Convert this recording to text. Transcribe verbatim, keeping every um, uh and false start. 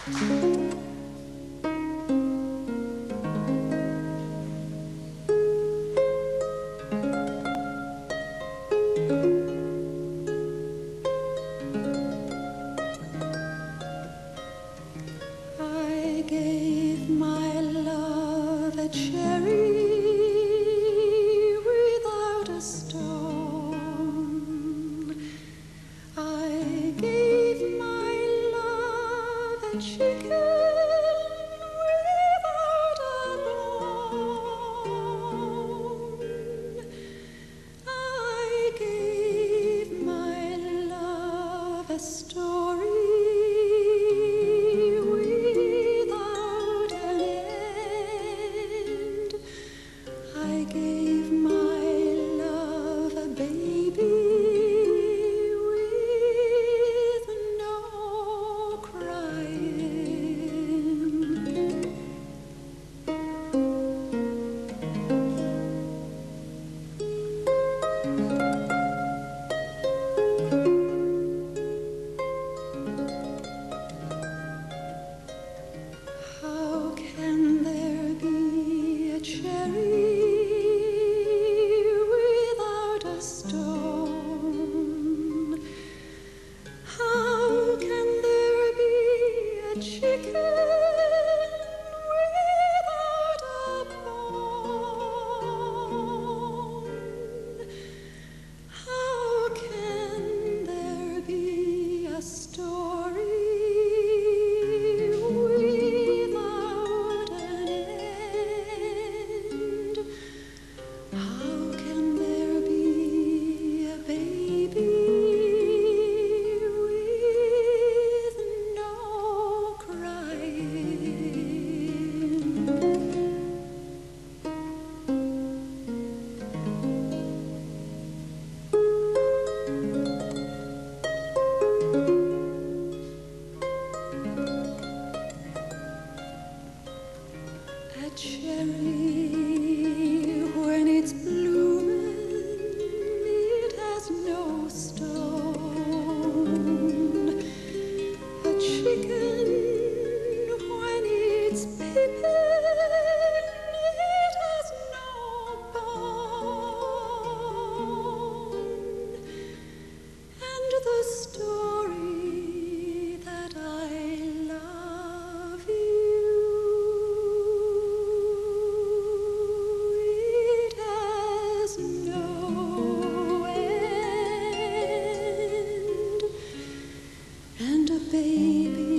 I gave my love a cherry without a stone. I gave my love a chicken without a bone. I gave my love a story without an end. I gave my love a baby with no crying. How can there be a cherry without a stone? How can there be a chicken without a bone? How can there be a story without an end? How can there be a baby with no crying? A cherry, when it's blooming, it has no stone. A chicken, when it's peeping, it has no bone. And the story that I love you, it has no end. And a baby